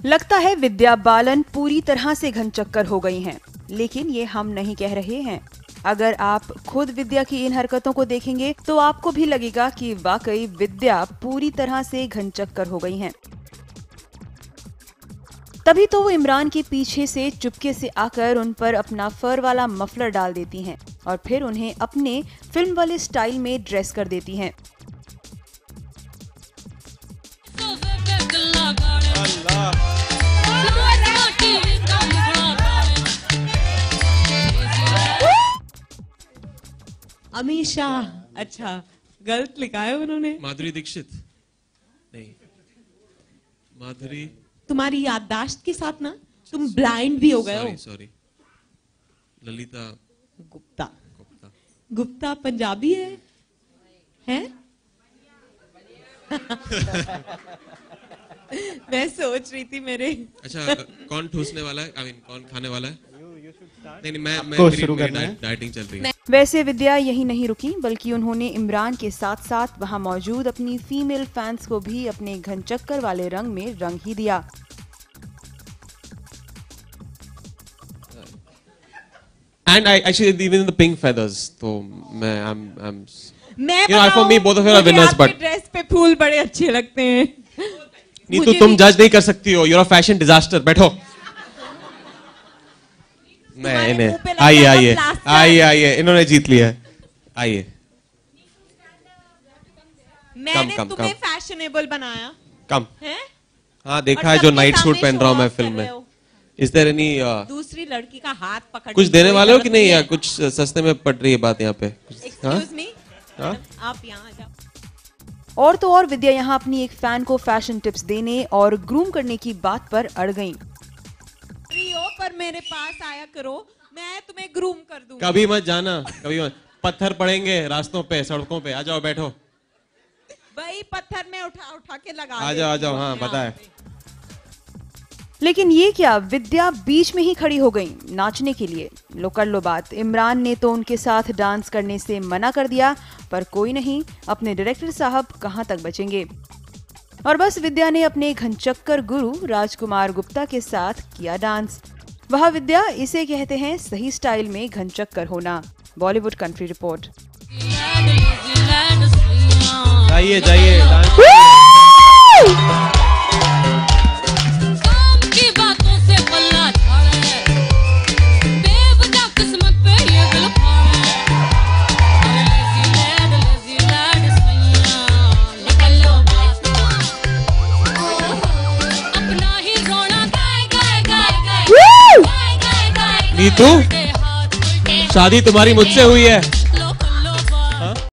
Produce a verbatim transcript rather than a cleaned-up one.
लगता है विद्या बालन पूरी तरह से घनचक्कर हो गई हैं, लेकिन ये हम नहीं कह रहे हैं। अगर आप खुद विद्या की इन हरकतों को देखेंगे तो आपको भी लगेगा कि वाकई विद्या पूरी तरह से घनचक्कर हो गई हैं। तभी तो वो इमरान के पीछे से चुपके से आकर उन पर अपना फर वाला मफलर डाल देती हैं और फिर उन्हें अपने फिल्म वाले स्टाइल में ड्रेस कर देती हैं। हमेशा अच्छा गलत लिखा है उन्होंने। माधुरी दीक्षित नहीं, माधुरी तुम्हारी याददाश्त के साथ ना तुम ब्लाइंड भी हो गए हो। सॉरी, ललिता गुप्ता। गुप्ता गुप्ता पंजाबी है हैं? मैं सोच रही थी मेरे। अच्छा, कौन ठूसने वाला है? आई मीन कौन खाने वाला है? नहीं नहीं, मैं मैं मेरी, मेरी डाइटिंग चल रही है। वैसे विद्या यही नहीं रुकी, बल्कि उन्होंने इमरान के साथ साथ वहां मौजूद अपनी फीमेल फैंस को भी अपने घनचक्कर वाले रंग में रंग ही दिया। And I actually even the pink feathers, तो मैं I'm I'm मैं you know for me both of you are winners, but dress पे फूल बड़े अच्छे लगते हैं। नहीं तो तुम जज नहीं कर सकती हो, you're a fashion disaster। बैठो। नहीं नहीं, आइए आइए आइए आइए, इन्होंने जीत लिया है, आइए। मैंने कम, तुम्हें कम, फैशनेबल बनाया कम है? हाँ देखा है, जो नाइट सूट पहन रहा हूँ मैं फिल्म में। इस तरह नहीं uh, दूसरी लड़की का हाथ पकड़ कुछ देने वाले हो कि नहीं, या कुछ सस्ते में पड़ रही है बात यहाँ पे? एक्सक्यूज मी, आप यहाँ आ जाओ। और तो और विद्या यहाँ अपनी एक फैन को फैशन टिप्स देने और ग्रूम करने की बात पर अड़ गईं। पर मेरे पास आया करो, मैं तुम्हें ग्रूम कर दूंगी। कभी मत जाना, कभी मत। पत्थर पड़ेंगे रास्तों पे, सड़कों पे। आ जाओ, बैठो। भाई पत्थर में उठा उठा के लगा। आ जाओ आ जाओ, हाँ पता है। लेकिन ये क्या, विद्या बीच में ही खड़ी हो गई नाचने के लिए। लो कर लो बात। इमरान ने तो उनके साथ डांस करने से मना कर दिया, पर कोई नहीं, अपने डायरेक्टर साहब कहां तक बचेंगे। और बस विद्या ने अपने घनचक्कर गुरु राजकुमार गुप्ता के साथ किया डांस। वह विद्या, इसे कहते हैं सही स्टाइल में घनचक्कर होना। Bollywood country report. जाइए जाइए, नीतू, शादी तुम्हारी मुझसे हुई है।